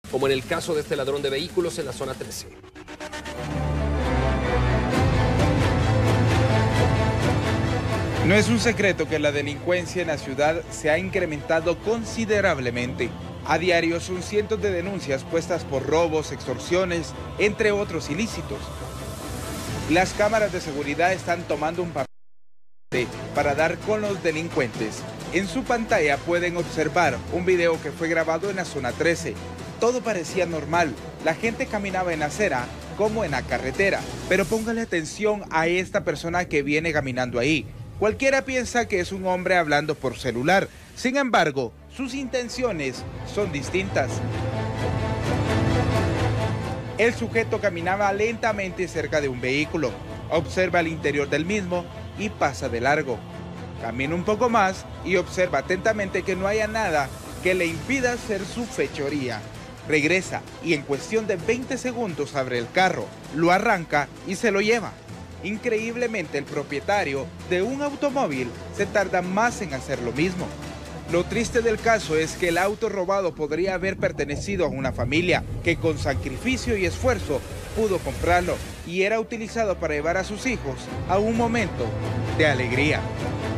como en el caso de este ladrón de vehículos en la zona 13. No es un secreto que la delincuencia en la ciudad se ha incrementado considerablemente. A diario son cientos de denuncias puestas por robos, extorsiones, entre otros ilícitos. Las cámaras de seguridad están tomando un papel para dar con los delincuentes. En su pantalla pueden observar un video que fue grabado en la zona 13. Todo parecía normal, la gente caminaba en la acera como en la carretera, pero póngale atención a esta persona que viene caminando ahí. Cualquiera piensa que es un hombre hablando por celular, sin embargo, sus intenciones son distintas. El sujeto caminaba lentamente cerca de un vehículo, observa el interior del mismo y pasa de largo. Camina un poco más y observa atentamente que no haya nada que le impida hacer su fechoría. Regresa y en cuestión de 20 segundos abre el carro, lo arranca y se lo lleva. Increíblemente, el propietario de un automóvil se tarda más en hacer lo mismo. Lo triste del caso es que el auto robado podría haber pertenecido a una familia que con sacrificio y esfuerzo pudo comprarlo y era utilizado para llevar a sus hijos a un momento de alegría.